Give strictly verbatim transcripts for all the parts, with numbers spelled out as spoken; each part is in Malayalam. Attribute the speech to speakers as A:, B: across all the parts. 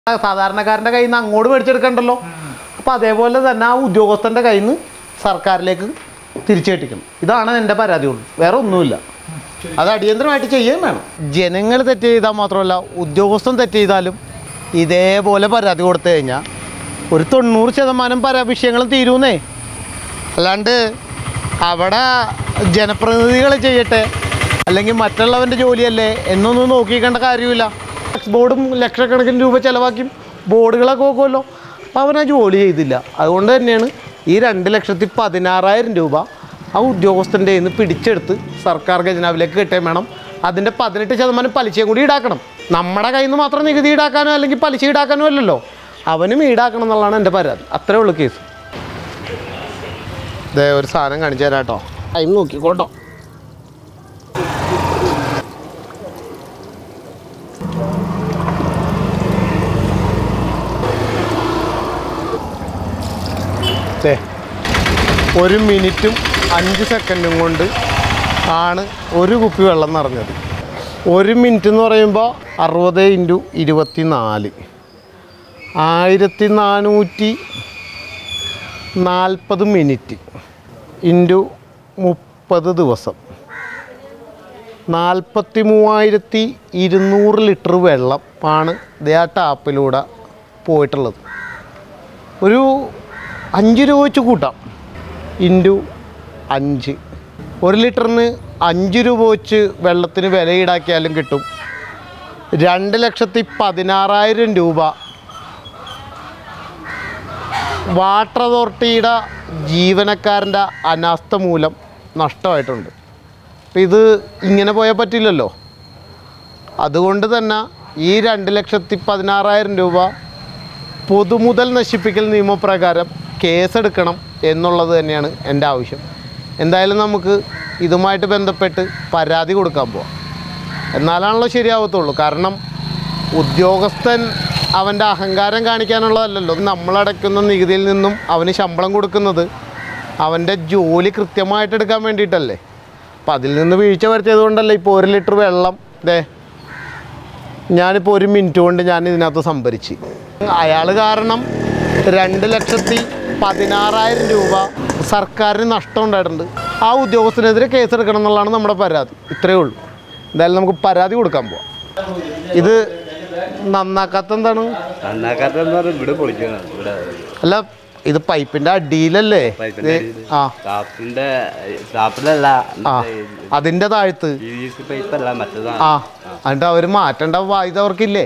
A: സാധാരണക്കാരൻ്റെ കയ്യിൽ നിന്ന് അങ്ങോട്ട് മേടിച്ചെടുക്കണ്ടല്ലോ. അപ്പോൾ അതേപോലെ തന്നെ ആ ഉദ്യോഗസ്ഥൻ്റെ കയ്യിൽ നിന്ന് സർക്കാരിലേക്ക് തിരിച്ചു കെട്ടിക്കണം. ഇതാണ് എൻ്റെ പരാതിയുള്ളൂ, വേറെ ഒന്നുമില്ല. അത് അടിയന്തരമായിട്ട് ചെയ്യുകയും വേണം. ജനങ്ങൾ തെറ്റ് ചെയ്താൽ മാത്രമല്ല, ഉദ്യോഗസ്ഥൻ തെറ്റ് ചെയ്താലും ഇതേപോലെ പരാതി കൊടുത്തു കഴിഞ്ഞാൽ ഒരു തൊണ്ണൂറ് ശതമാനം പരാ വിഷയങ്ങളും തീരുന്നേ. അല്ലാണ്ട് അവിടെ ജനപ്രതിനിധികൾ ചെയ്യട്ടെ അല്ലെങ്കിൽ മറ്റുള്ളവൻ്റെ ജോലിയല്ലേ എന്നൊന്നും നോക്കിക്കേണ്ട കാര്യമില്ല. ടാക്സ് ബോർഡും ലക്ഷക്കണക്കിന് രൂപ ചിലവാക്കി ബോർഡുകളൊക്കെ നോക്കുമല്ലോ. അപ്പോൾ അവനാ ജോലി ചെയ്തില്ല. അതുകൊണ്ട് തന്നെയാണ് ഈ രണ്ട് ലക്ഷത്തി പതിനാറായിരം രൂപ ആ ഉദ്യോഗസ്ഥൻ്റെ കയ്യിൽ നിന്ന് പിടിച്ചെടുത്ത് സർക്കാർ ഖജനാവിലേക്ക് കിട്ടുകയും വേണം. അതിൻ്റെ പതിനെട്ട് ശതമാനം പലിശയും കൂടി ഈടാക്കണം. നമ്മുടെ കയ്യിൽ നിന്ന് മാത്രം നികുതി ഈടാക്കാനോ അല്ലെങ്കിൽ പലിശ ഈടാക്കാനോ അല്ലല്ലോ, അവനും ഈടാക്കണം എന്നുള്ളതാണ് എൻ്റെ പരാതി. അത്രേ ഉള്ളൂ കേസ്. ഇതേ ഒരു സാധനം കാണിച്ചു തരാം കേട്ടോ, ടൈം നോക്കിക്കോട്ടോ. ഒരു മിനിറ്റും അഞ്ച് സെക്കൻഡും കൊണ്ട് ആണ് ഒരു കുപ്പി വെള്ളം നിറഞ്ഞത്. ഒരു മിനിറ്റ് എന്ന് പറയുമ്പോൾ അറുപത് ഇൻറ്റു ഇരുപത്തി നാല് ആയിരത്തി നാനൂറ്റി നാൽപ്പത് മിനിറ്റ് ഇൻറ്റു മുപ്പത് ദിവസം നാൽപ്പത്തി മൂവായിരത്തി ഇരുന്നൂറ് ലിറ്റർ വെള്ളം ആണ് ഇതേ ആ ടാപ്പിലൂടെ പോയിട്ടുള്ളത്. ഒരു അഞ്ച് രൂപ വെച്ച് കൂട്ടാം, ഇൻറ്റു അഞ്ച്. ഒരു ലിറ്ററിന് അഞ്ച് രൂപ വെച്ച് വെള്ളത്തിന് വില ഈടാക്കിയാലും കിട്ടും രണ്ട് ലക്ഷത്തി പതിനാറായിരം രൂപ വാട്ടർ അതോറിറ്റിയുടെ ജീവനക്കാരൻ്റെ അനാസ്ഥ മൂലം നഷ്ടമായിട്ടുണ്ട്. അപ്പം ഇത് ഇങ്ങനെ പോയാൽ പറ്റില്ലല്ലോ. അതുകൊണ്ട് തന്നെ ഈ രണ്ട് ലക്ഷത്തി പതിനാറായിരം രൂപ പൊതുമുതൽ നശിപ്പിക്കൽ നിയമപ്രകാരം കേസെടുക്കണം എന്നുള്ളത് തന്നെയാണ് എൻ്റെ ആവശ്യം. എന്തായാലും നമുക്ക് ഇതുമായിട്ട് ബന്ധപ്പെട്ട് പരാതി കൊടുക്കാൻ പോവാം, എന്നാലാണല്ലോ ശരിയാവത്തുള്ളൂ. കാരണം ഉദ്യോഗസ്ഥൻ അവൻ്റെ അഹങ്കാരം കാണിക്കാനുള്ളതല്ലല്ലോ. നമ്മളടയ്ക്കുന്ന നികുതിയിൽ നിന്നും അവന് ശമ്പളം കൊടുക്കുന്നത് അവൻ്റെ ജോലി കൃത്യമായിട്ട് എടുക്കാൻ വേണ്ടിയിട്ടല്ലേ. അപ്പം അതിൽ നിന്ന് വീഴ്ച വരുത്തിയത് കൊണ്ടല്ലേ ഇപ്പോൾ ഒരു ലിറ്റർ വെള്ളം ദേ ഞാനിപ്പോൾ ഒരു മിനിറ്റ് കൊണ്ട് ഞാൻ ഇതിനകത്ത് സംഭരിച്ച്. അയാൾ കാരണം രണ്ട് ലക്ഷത്തി പതിനാറായിരം രൂപ സർക്കാരിന് നഷ്ടം ഉണ്ടായിട്ടുണ്ട്. ആ ഉദ്യോഗസ്ഥനെതിരെ കേസെടുക്കണം എന്നുള്ളതാണ് നമ്മുടെ പരാതി. ഇത്രയേ ഉള്ളൂ. എന്തായാലും നമുക്ക് പരാതി കൊടുക്കാൻ പോവാം. ഇത് നന്നാക്കാത്ത എന്താണ്? അല്ല, ഇത് പൈപ്പിന്റെ അടിയിലല്ലേ? ആ, അതിന്റെ താഴത്ത്. ആ, എന്നിട്ട് അവര് മാറ്റേണ്ട ബാധ്യത അവർക്കില്ലേ?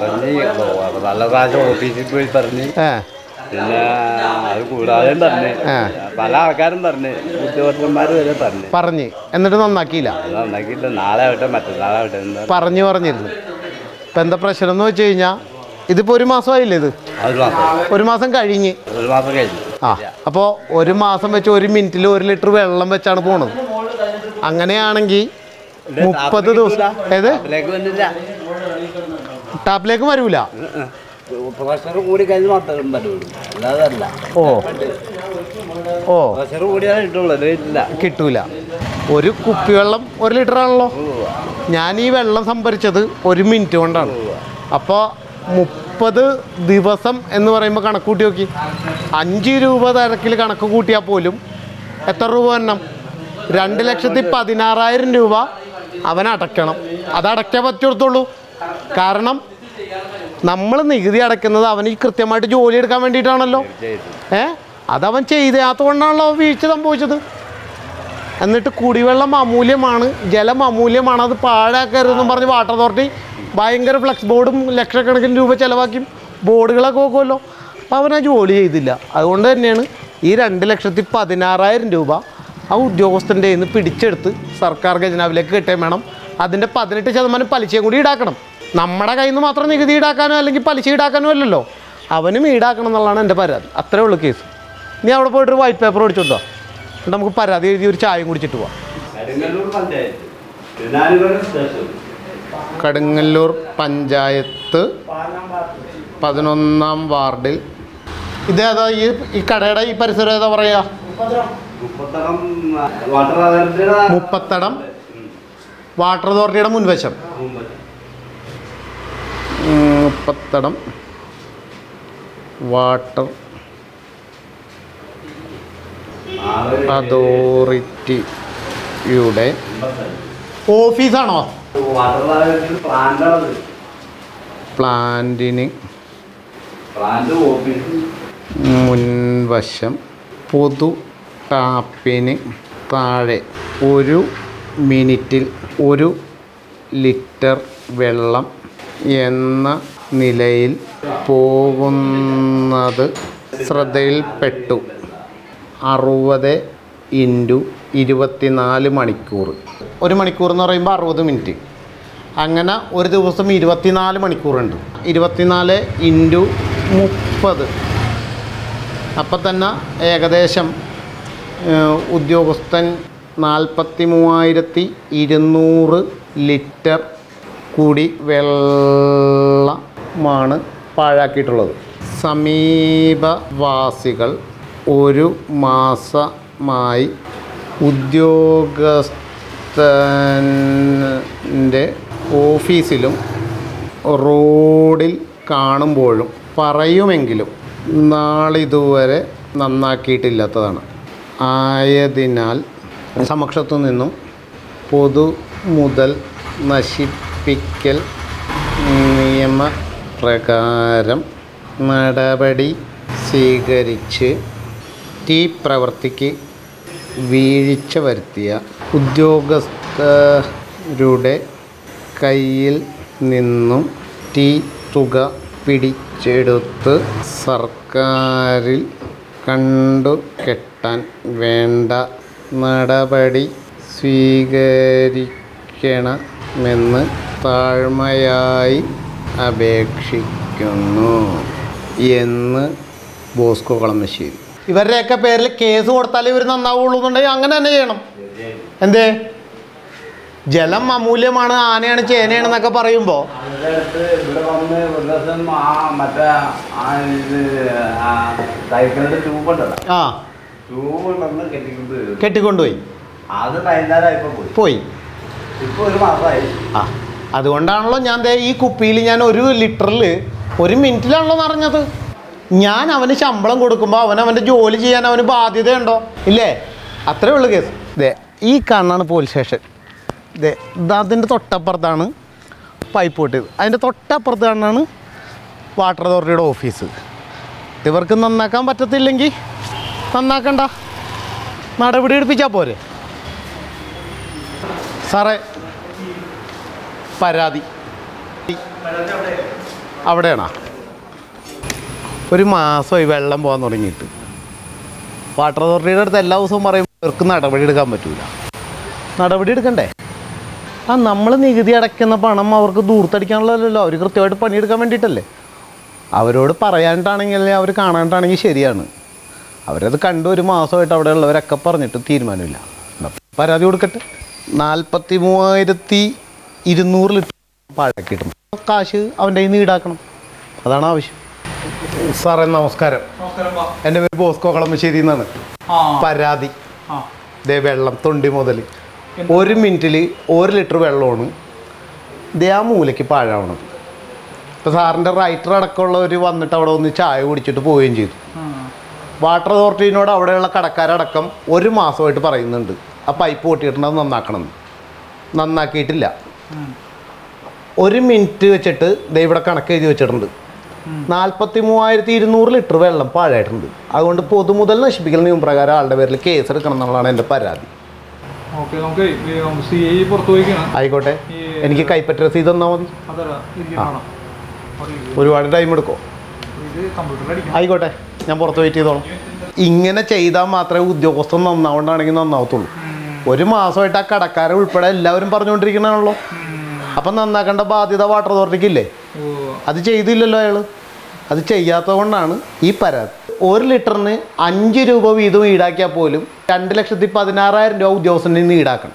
A: ഏ
B: പിന്നെ അത് കൂടാതെ തന്നെ പല ആൾക്കാരും പറഞ്ഞു, ഉദ്യോഗസ്ഥന്മാർ വരെ പറഞ്ഞു
A: പറഞ്ഞ് എന്നിട്ട് നന്നാക്കിയില്ല.
B: നന്നാക്കിയില്ല. നാളെ ആവട്ടെ മറ്റന്നാളാവട്ടെ
A: പറഞ്ഞു പറഞ്ഞിരുന്നു. ഇപ്പം എന്താ പ്രശ്നം എന്ന് വെച്ച് കഴിഞ്ഞാൽ ഇതിപ്പോൾ ഒരു മാസമായില്ലേ? ഇത് ഒരു മാസം കഴിഞ്ഞ്
B: ഒരു മാസം കഴിഞ്ഞു.
A: ആ, അപ്പോൾ ഒരു മാസം വെച്ച് ഒരു മിനിറ്റിൽ ഒരു ലിറ്റർ വെള്ളം വെച്ചാണ് പോണത്. അങ്ങനെയാണെങ്കിൽ മുപ്പത് ദിവസം ഏത് ടാപ്പിലേക്ക് വരൂല.
B: പ്രഷർ കൂടി കഴിഞ്ഞ് മാത്രം പറ്റുള്ളൂ, അല്ലാതല്ല.
A: ഓ ഓ
B: പ്രഷർ കൂടിയാൽ കിട്ടുള്ളൂ, ഇല്ല
A: കിട്ടൂല. ഒരു കുപ്പിവെള്ളം ഒരു ലിറ്റർ ആണല്ലോ. ഞാൻ ഈ വെള്ളം സംഭരിച്ചത് ഒരു മിനിറ്റ് കൊണ്ടാണ്. അപ്പോൾ മുപ്പത് ദിവസം എന്ന് പറയുമ്പോൾ കണക്ക് കൂട്ടി നോക്കി. അഞ്ച് രൂപ തരക്കിൽ കണക്ക് കൂട്ടിയാൽ പോലും എത്ര രൂപ വരണം? രണ്ട് ലക്ഷത്തി പതിനാറായിരം രൂപ അവൻ അടയ്ക്കണം. അത് അടയ്ക്കാൻ പറ്റുള്ളൂ. കാരണം നമ്മൾ നികുതി അടയ്ക്കുന്നത് അവന് കൃത്യമായിട്ട് ജോലി എടുക്കാൻ വേണ്ടിയിട്ടാണല്ലോ. ഏ അതവൻ ചെയ്താത്തതുകൊണ്ടാണല്ലോ വീഴ്ച സംഭവിച്ചത്. എന്നിട്ട് കുടിവെള്ളം അമൂല്യമാണ്, ജലം അമൂല്യമാണ്, അത് പാഴാക്കരുതെന്നും പറഞ്ഞ് വാട്ടർ അതോറിറ്റി ഭയങ്കര ഫ്ലക്സ് ബോർഡും ലക്ഷക്കണക്കിന് രൂപ ചിലവാക്കി ബോർഡുകളൊക്കെ നോക്കുമല്ലോ. അപ്പോൾ അവനാ ജോലി ചെയ്തില്ല. അതുകൊണ്ട് തന്നെയാണ് ഈ രണ്ട് ലക്ഷത്തി പതിനാറായിരം രൂപ ആ ഉദ്യോഗസ്ഥൻ്റെ കയ്യിൽ നിന്ന് പിടിച്ചെടുത്ത് സർക്കാർ ഖജനാവിലേക്ക് കിട്ടുകയും വേണം. അതിൻ്റെ പതിനെട്ട് ശതമാനം പലിശയും കൂടി ഈടാക്കണം. നമ്മുടെ കയ്യിൽ നിന്ന് മാത്രം നികുതി ഈടാക്കാനോ അല്ലെങ്കിൽ പലിശ ഈടാക്കാനോ അല്ലല്ലോ, അവനും ഈടാക്കണം എന്നുള്ളതാണ് എൻ്റെ പരാതി. അത്രേ ഉള്ളൂ കേസ്. നീ അവിടെ പോയിട്ടൊരു വൈറ്റ് പേപ്പർ മേടിച്ചോട്ടോ, എന്നിട്ട് നമുക്ക് പരാതി എഴുതി ഒരു ചായയും കുടിച്ചിട്ട് പോവാം. കടുങ്ങല്ലൂർ പഞ്ചായത്ത് പതിനൊന്നാം വാർഡിൽ. ഇതേതാ ഈ ഈ കടയുടെ ഈ പരിസരം ഏതാ പറയുക? മുപ്പത്തടം വാട്ടർ അതോറിറ്റിയുടെ മുൻവശം. മുപ്പത്തടം വാട്ടർ അതോറിറ്റിയുടെ ഓഫീസാണോ? പ്ലാന്റിന് മുൻവശം പൊതു ടാപ്പിന് താഴെ ഒരു മിനിറ്റിൽ ഒരു ലിറ്റർ വെള്ളം എന്ന നിലയിൽ പോകുന്നത് ശ്രദ്ധയിൽപ്പെട്ടു. അറുപത് ഇൻറ്റു ഇരുപത്തിനാല് മണിക്കൂർ. ഒരു മണിക്കൂർ എന്ന് പറയുമ്പോൾ അറുപത് മിനിറ്റ്. അങ്ങനെ ഒരു ദിവസം ഇരുപത്തിനാല് മണിക്കൂറുണ്ട്. ഇരുപത്തിനാല് ഇൻറ്റു മുപ്പത്. അപ്പം തന്നെ ഏകദേശം ഉദ്യോഗസ്ഥൻ നാൽപ്പത്തി മൂവായിരത്തി ഇരുന്നൂറ് ലിറ്റർ കൂടി വെള്ളമാണ് പാഴാക്കിയിട്ടുള്ളത്. സമീപവാസികൾ ഒരു മാസമായി ഉദ്യോഗസ്ഥൻ്റെ ഓഫീസിലും റോഡിൽ കാണുമ്പോഴും പറയുമെങ്കിലും നാളിതുവരെ നന്നാക്കിയിട്ടില്ലാത്തതാണ്. ആയതിനാൽ സമക്ഷത്തു നിന്നും പൊതു മുതൽ നശിപ്പിക്കൽ നിയമപ്രകാരം നടപടി സ്വീകരിച്ച് ഈ പ്രവൃത്തിക്ക് വീഴ്ച വരുത്തിയ ഉദ്യോഗസ്ഥരുടെ കയ്യിൽ നിന്നും ഈ തുക പിടിച്ചെടുത്ത് സർക്കാരിൽ കണ്ടുകെട്ടാൻ വേണ്ട നടപടി സ്വീകരിക്കണമെന്ന് താഴ്മയായി അപേക്ഷിക്കുന്നു എന്ന് ബോസ്കോ കളമശ്ശേരി. ഇവരുടെയൊക്കെ പേരിൽ കേസ് കൊടുത്താലേ ഇവർ നന്നാവുള്ളൂ എന്നുണ്ടെങ്കിൽ അങ്ങനെ തന്നെ ചെയ്യണം. എന്തേ? ജലം അമൂല്യമാണ്, ആനയാണ് ചേനയാണെന്നൊക്കെ പറയുമ്പോൾ ആ കെട്ടിക്കൊണ്ടുപോയി പോയി ആ അതുകൊണ്ടാണല്ലോ ഞാൻ ദേ ഈ കുപ്പിയിൽ ഞാൻ ഒരു ലിറ്ററിൽ ഒരു മിനിറ്റിലാണല്ലോ നിറഞ്ഞത്. ഞാൻ അവന് ശമ്പളം കൊടുക്കുമ്പോൾ അവൻ അവൻ്റെ ജോലി ചെയ്യാൻ അവന് ബാധ്യതയുണ്ടോ? ഇല്ലേ? അത്രേ ഉള്ളൂ കേസ്. ഇതേ ഈ കാണാണ് പോലീസ് സ്റ്റേഷൻ. ഇതേ അതിൻ്റെ തൊട്ടപ്പുറത്താണ് പൈപ്പ് പൊട്ടിയത്. അതിൻ്റെ തൊട്ടപ്പുറത്ത് കാണാണ് വാട്ടർ അതോറിറ്റിയുടെ ഓഫീസ്. ഇവർക്ക് നന്നാക്കാൻ പറ്റത്തില്ലെങ്കിൽ നന്നാക്കണ്ട, നടപടി എടുപ്പിച്ചാൽ പോരെ. സാറേ പരാതി അവിടെയാണോ? ഒരു മാസമായി വെള്ളം പോകാൻ തുടങ്ങിയിട്ട്. വാട്ടർ അതോറിറ്റിയുടെ അടുത്ത് എല്ലാ ദിവസവും പറയുമ്പോൾ ഇവർക്ക് നടപടി എടുക്കാൻ പറ്റില്ല. നടപടി എടുക്കണ്ടേ? ആ നമ്മൾ നികുതി അടയ്ക്കുന്ന പണം അവർക്ക് ദൂർത്തടിക്കാനുള്ളതല്ലോ, അവർ കൃത്യമായിട്ട് പണിയെടുക്കാൻ വേണ്ടിയിട്ടല്ലേ. അവരോട് പറയാനിട്ടാണെങ്കിൽ അവർ കാണാനിട്ടാണെങ്കിൽ ശരിയാണ്. അവരത് കണ്ടു ഒരു മാസമായിട്ട് അവിടെ ഉള്ളവരൊക്കെ പറഞ്ഞിട്ട് തീരുമാനമില്ല. പരാതി കൊടുക്കട്ടെ. നാൽപ്പത്തി മൂവായിരത്തി ഇരുന്നൂറ് ലിറ്റർ പാഴാക്കിയിട്ടുണ്ട്. കാശ് അവൻ്റെ കയ്യിൽ നിന്ന് ഈടാക്കണം. അതാണ് ആവശ്യം. സാറേ നമസ്കാരം. എൻ്റെ പേര് ബോസ്കോ കളമശ്ശേരി എന്നാണ്. പരാതി ദേ വെള്ളം തൊണ്ടി മുതൽ ഒരു മിനിറ്റിൽ ഒരു ലിറ്റർ വെള്ളമാണ് ദേ ആ മൂലയ്ക്ക് പാഴാവണത്. ഇപ്പോൾ സാറിൻ്റെ റൈറ്റർ അടക്കമുള്ളവർ വന്നിട്ട് അവിടെ ഒന്ന് ചായ കുടിച്ചിട്ട് പോവുകയും ചെയ്തു. വാട്ടർ അതോറിറ്റിനോട് അവിടെയുള്ള കടക്കാരടക്കം ഒരു മാസമായിട്ട് പറയുന്നുണ്ട് ആ പൈപ്പ് പൊട്ടിയിട്ടുണ്ട്, അത് നന്നാക്കണം. നന്നാക്കിയിട്ടില്ല. ഒരു മിനിറ്റ് വെച്ചിട്ട് ദേ ഇവിടെ കണക്ക് എഴുതി വെച്ചിട്ടുണ്ട്. നാൽപ്പത്തി മൂവായിരത്തി ഇരുന്നൂറ് ലിറ്റർ വെള്ളം പാഴായിട്ടുണ്ട്. അതുകൊണ്ട് പൊതുമുതൽ നശിപ്പിക്കൽ നിയമപ്രകാരം ആളുടെ പേരിൽ കേസ് എടുക്കണം എന്നുള്ളതാണ് എൻ്റെ പരാതി. ആയിക്കോട്ടെ, എനിക്ക് കൈപ്പറ്റ രസീത് തന്നാൽ മതി. ഒരുപാട് ടൈം എടുക്കോ? ആയിക്കോട്ടെ, ഞാൻ പുറത്ത് വെയിറ്റ് ചെയ്തോളാം. ഇങ്ങനെ ചെയ്താൽ മാത്രമേ ഉദ്യോഗസ്ഥൻ നന്നാവണ്ടാണെങ്കിൽ നന്നാവത്തുള്ളൂ. ഒരു മാസമായിട്ട് ആ കടക്കാരെ ഉൾപ്പെടെ എല്ലാവരും പറഞ്ഞുകൊണ്ടിരിക്കണതാണല്ലോ. അപ്പം നന്നാക്കേണ്ട ബാധ്യത വാട്ടർ അതോറിറ്റിക്കില്ലേ? അത് ചെയ്തില്ലല്ലോ അയാൾ. അത് ചെയ്യാത്തത് കൊണ്ടാണ് ഈ പരാതി. ഒരു ലിറ്ററിന് അഞ്ച് രൂപ വീതം ഈടാക്കിയാൽ പോലും രണ്ട് ലക്ഷത്തി പതിനാറായിരം രൂപ ഉദ്യോഗസ്ഥനിൽ നിന്ന് ഈടാക്കണം.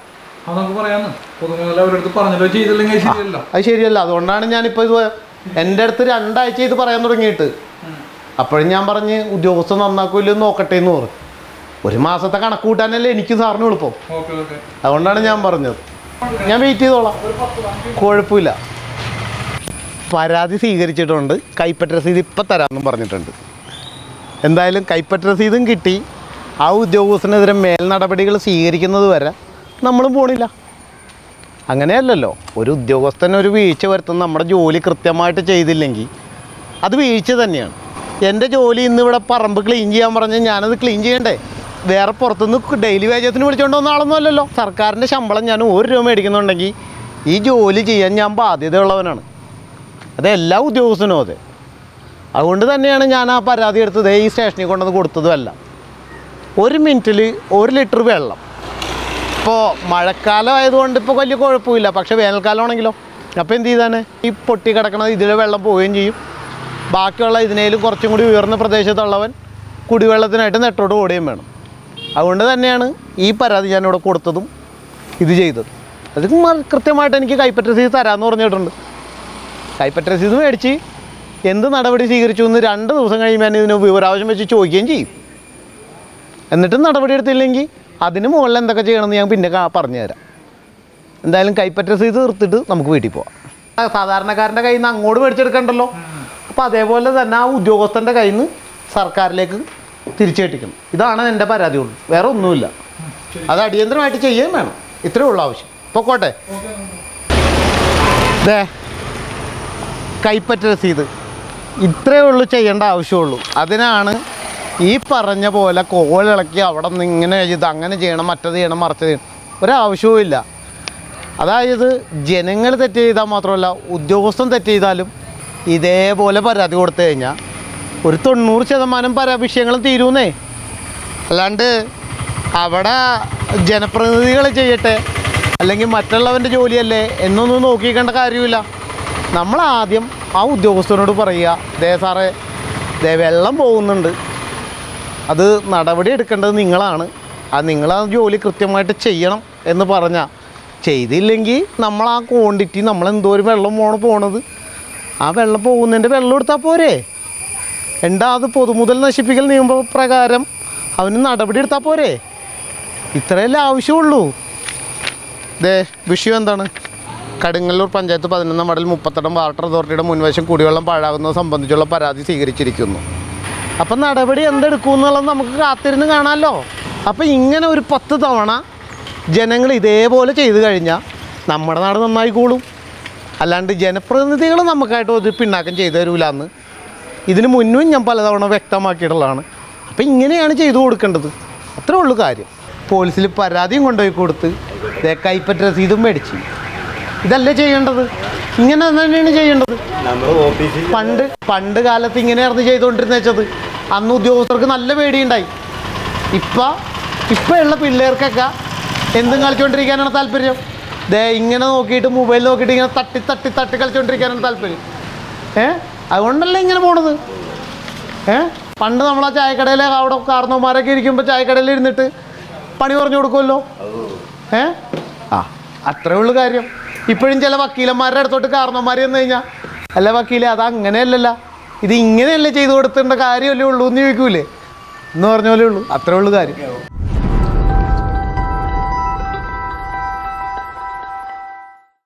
A: അത് ശരിയല്ല. അതുകൊണ്ടാണ് ഞാനിപ്പോൾ ഇത് എൻ്റെ അടുത്ത് രണ്ടാഴ്ച ഇത് പറയാൻ തുടങ്ങിയിട്ട്. അപ്പോഴും ഞാൻ പറഞ്ഞ് ഉദ്യോഗസ്ഥൻ നന്നാക്കൂല്ലോ നോക്കട്ടെ എന്ന് പറഞ്ഞു. ഒരു മാസത്തെ കണക്ക് കൂട്ടാനല്ലേ എനിക്ക് സാറിന് എളുപ്പം. അതുകൊണ്ടാണ് ഞാൻ പറഞ്ഞത്. ഞാൻ വെയിറ്റ് ചെയ്തോളാം, കുഴപ്പമില്ല. പരാതി സ്വീകരിച്ചിട്ടുണ്ട്. കൈപ്പറ്റ രസീത് ഇപ്പം തരാമെന്നും പറഞ്ഞിട്ടുണ്ട്. എന്തായാലും കൈപ്പറ്റ രസീതും കിട്ടി. ആ ഉദ്യോഗസ്ഥനെതിരെ മേൽ നടപടികൾ സ്വീകരിക്കുന്നത് വരെ നമ്മളും പോണില്ല. അങ്ങനെയല്ലല്ലോ, ഒരു ഉദ്യോഗസ്ഥൻ ഒരു വീഴ്ച വരുത്തുന്ന നമ്മുടെ ജോലി കൃത്യമായിട്ട് ചെയ്തില്ലെങ്കിൽ അത് വീഴ്ച തന്നെയാണ്. എൻ്റെ ജോലി ഇന്നിവിടെ പറമ്പ് ക്ലീൻ ചെയ്യാൻ പറഞ്ഞാൽ ഞാനത് ക്ലീൻ ചെയ്യണ്ടേ? വേറെ പുറത്തുനിന്ന് ഡെയിലി വേജസിന് വിളിച്ചുകൊണ്ട് വന്ന ആളൊന്നും അല്ലല്ലോ. സർക്കാരിൻ്റെ ശമ്പളം ഞാൻ ഒരു രൂപ മേടിക്കുന്നുണ്ടെങ്കിൽ ഈ ജോലി ചെയ്യാൻ ഞാൻ ബാധ്യതയുള്ളവനാണ്. അത് എല്ലാ ഉദ്യോഗസ്ഥനും അതെ. അതുകൊണ്ട് തന്നെയാണ് ഞാൻ ആ പരാതി എടുത്തത് ഈ സ്റ്റേഷനിൽ കൊണ്ടുവന്ന് കൊടുത്തതുമല്ല. ഒരു മിനിറ്റിൽ ഒരു ലിറ്റർ വെള്ളം. ഇപ്പോൾ മഴക്കാലം ആയതുകൊണ്ട് ഇപ്പോൾ വലിയ കുഴപ്പമില്ല. പക്ഷേ വേനൽക്കാലമാണെങ്കിലോ, അപ്പോൾ എന്ത് ചെയ്താൽ ഈ പൊട്ടി കിടക്കണത് ഇതിലെ വെള്ളം പോവുകയും ചെയ്യും. ബാക്കിയുള്ള ഇതിനേലും കുറച്ചും കൂടി ഉയർന്ന പ്രദേശത്തുള്ളവൻ കുടിവെള്ളത്തിനായിട്ട് നെട്ടോട്ട് ഓടുകയും വേണം. അതുകൊണ്ട് തന്നെയാണ് ഈ പരാതി ഞാനിവിടെ കൊടുത്തതും ഇത് ചെയ്തത്. അത് കൃത്യമായിട്ട് എനിക്ക് കൈപ്പറ്റ രസീത് തരാമെന്ന് പറഞ്ഞിട്ടുണ്ട്. കൈപ്പറ്റ രസീത് മേടിച്ച് എന്ത് നടപടി സ്വീകരിച്ചു എന്ന് രണ്ട് ദിവസം കഴിയുമ്പോൾ ഞാൻ ഇതിന് വിവരാവശ്യം വെച്ച് ചോദിക്കുകയും ചെയ്യും. എന്നിട്ടും നടപടി എടുത്തില്ലെങ്കിൽ അതിന് മുകളിൽ എന്തൊക്കെ ചെയ്യണമെന്ന് ഞാൻ പിന്നെ പറഞ്ഞുതരാം. എന്തായാലും കൈപ്പറ്റ രസീത് തീർത്തിട്ട് നമുക്ക് വീട്ടിൽ പോവാം. സാധാരണക്കാരൻ്റെ കയ്യിൽ നിന്ന് അങ്ങോട്ട് മേടിച്ചെടുക്കണ്ടല്ലോ. അപ്പോൾ അതേപോലെ തന്നെ ആ ഉദ്യോഗസ്ഥൻ്റെ കയ്യിൽ നിന്ന് സർക്കാരിലേക്ക് തിരിച്ചു കെട്ടിക്കണം. ഇതാണ് എൻ്റെ പരാതിയുള്ളൂ, വേറെ ഒന്നുമില്ല. അത് അടിയന്തരമായിട്ട് ചെയ്യുകയും വേണം. ഇത്രയേ ഉള്ളൂ ആവശ്യം. പൊക്കോട്ടെ. ദേ കൈപ്പറ്റ രസീത് ഇത്രയേ ഉള്ളൂ ചെയ്യേണ്ട ആവശ്യമുള്ളൂ. അതിനാണ് ഈ പറഞ്ഞ പോലെ കോളിളക്കി അവിടെ നിന്ന് ഇങ്ങനെ ചെയ്ത് അങ്ങനെ ചെയ്യണം, മറ്റത് ചെയ്യണം, മറച്ചത് ചെയ്യണം, ഒരാവശ്യവും ഇല്ല. അതായത് ജനങ്ങൾ തെറ്റ് ചെയ്താൽ മാത്രമല്ല ഉദ്യോഗസ്ഥൻ തെറ്റ് ചെയ്താലും ഇതേപോലെ പരാതി കൊടുത്തു കഴിഞ്ഞാൽ ഒരു തൊണ്ണൂറ് ശതമാനം പരാ വിഷയങ്ങളും തീരുന്നേ. അല്ലാണ്ട് അവിടെ ജനപ്രതിനിധികൾ ചെയ്യട്ടെ അല്ലെങ്കിൽ മറ്റുള്ളവൻ്റെ ജോലിയല്ലേ എന്നൊന്നും നോക്കിക്കേണ്ട കാര്യമില്ല. നമ്മളാദ്യം ആ ഉദ്യോഗസ്ഥനോട് പറയുക, ദേ സാറേ ദേ വെള്ളം പോകുന്നുണ്ട്, അത് നടപടി എടുക്കേണ്ടത് നിങ്ങളാണ്, അത് നിങ്ങൾ ആ ജോലി കൃത്യമായിട്ട് ചെയ്യണം എന്ന് പറഞ്ഞാൽ ചെയ്തില്ലെങ്കിൽ നമ്മൾ ആ ക്വാണ്ടിറ്റി നമ്മളെന്തോരം വെള്ളം പോണ പോണത് ആ വെള്ളം പോകുന്നതിൻ്റെ വെള്ളം എടുത്താൽ പോരെ? എന്താ അത് പൊതുമുതൽ നശിപ്പിക്കൽ നിയമപ്രകാരം അവന് നടപടി എടുത്താൽ പോരെ? ഇത്രയല്ലേ ആവശ്യമുള്ളൂ. ദേ വിഷയം എന്താണ്? കടുങ്ങല്ലൂർ പഞ്ചായത്ത് പതിനൊന്നാം വാർഡിൽ മുപ്പത്തെട്ടാം വാട്ടർ അതോറിറ്റിയുടെ മുൻവശം കുടിവെള്ളം പാഴാകുന്നത് സംബന്ധിച്ചുള്ള പരാതി സ്വീകരിച്ചിരിക്കുന്നു. അപ്പം നടപടി എന്തെടുക്കും എന്നുള്ളത് നമുക്ക് കാത്തിരുന്ന് കാണാമല്ലോ. അപ്പം ഇങ്ങനെ ഒരു പത്ത് തവണ ജനങ്ങൾ ഇതേപോലെ ചെയ്തു കഴിഞ്ഞാൽ നമ്മുടെ നാട് നന്നായിക്കോളും. അല്ലാണ്ട് ജനപ്രതിനിധികൾ നമുക്കായിട്ട് ഒരു പിന്നാക്കം ചെയ്തു തരൂല എന്ന് ഇതിന് മുന്നും ഞാൻ പലതവണ വ്യക്തമാക്കിയിട്ടുള്ളതാണ്. അപ്പം ഇങ്ങനെയാണ് ചെയ്തു കൊടുക്കേണ്ടത്. അത്രേ ഉള്ളൂ കാര്യം. പോലീസിൽ പരാതിയും കൊണ്ടുപോയി കൊടുത്ത് കൈപ്പറ്റ രസീതും മേടിച്ച് ഇതല്ലേ ചെയ്യേണ്ടത്? ഇങ്ങനെ തന്നെയാണ് ചെയ്യേണ്ടത്. പണ്ട് പണ്ട് കാലത്ത് ഇങ്ങനെയായിരുന്നു ചെയ്തുകൊണ്ടിരുന്ന വെച്ചത്. അന്ന് ഉദ്യോഗസ്ഥർക്ക് നല്ല പേടിയുണ്ടായി. ഇപ്പം ഇപ്പം ഉള്ള പിള്ളേർക്കൊക്കെ എന്തും കളിച്ചുകൊണ്ടിരിക്കാനാണ് താല്പര്യം. ദേ ഇങ്ങനെ നോക്കിയിട്ട് മൊബൈൽ നോക്കിയിട്ട് ഇങ്ങനെ തട്ടി തട്ടി തട്ടി കളിച്ചുകൊണ്ടിരിക്കാനാണ് താല്പര്യം. ഏ അതുകൊണ്ടല്ലേ ഇങ്ങനെ പോണത്. ഏ പണ്ട് നമ്മൾ ആ ചായക്കടയിലെ അവിടെ കാർന്നോമാരൊക്കെ ഇരിക്കുമ്പോൾ ചായക്കടയിൽ ഇരുന്നിട്ട് പണി പറഞ്ഞു കൊടുക്കുമല്ലോ. ഏ ആ അത്രേ ഉള്ളൂ കാര്യം. ഇപ്പോഴും ചില വക്കീലന്മാരുടെ അടുത്തോട്ട് കാർന്നോമാർ ചെന്ന് കഴിഞ്ഞാൽ അല്ല വക്കീലെ അത് അങ്ങനെയല്ലല്ല, ഇത് ഇങ്ങനെയല്ലേ ചെയ്തു കൊടുത്തേണ്ട കാര്യമല്ലേ ഉള്ളൂ എന്ന് ചോദിക്കൂലേ എന്ന് പറഞ്ഞ പോലെ ഉള്ളൂ. അത്രേ ഉള്ളൂ കാര്യം.